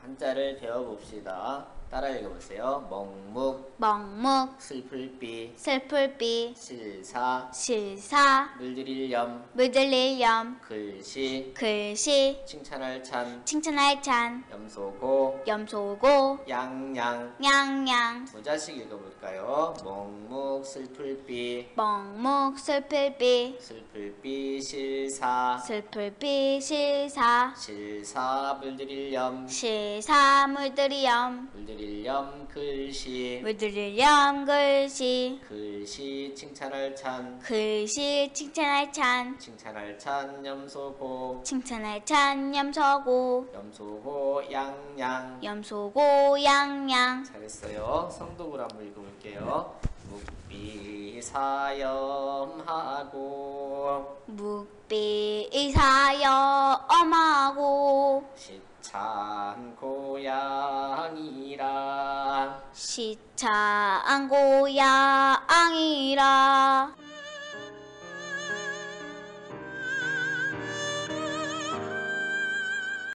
한자를 배워봅시다. 따라 읽어보세요. 먹묵, 먹묵, 슬플비, 슬플비, 실사, 실사, 물들일 염, 물들릴 염, 글씨, 글씨, 칭찬할 찬, 칭찬할 찬, 염소고, 염소고, 양양. 냥냥, 두 자씩 읽어볼까요? 먹묵, 슬플비, 먹묵, 슬플비, 슬플비, 실사, 슬플비, 실사, 실사, 물들일 염, 실사, 물들릴 염, 물들일 염, 글씨, 물들릴 염, 글씨, 글씨, 칭찬할 찬, 글씨, 칭찬할 찬, 칭찬할 찬, 염소고, 칭찬할 찬, 염소고, 염소고, 양양. 염소고, 양양. 잘했어요. 성독으로 한번 읽어볼게요. 묵비사염하고 묵비사염하고 시찬 고양이라 시찬 고양이라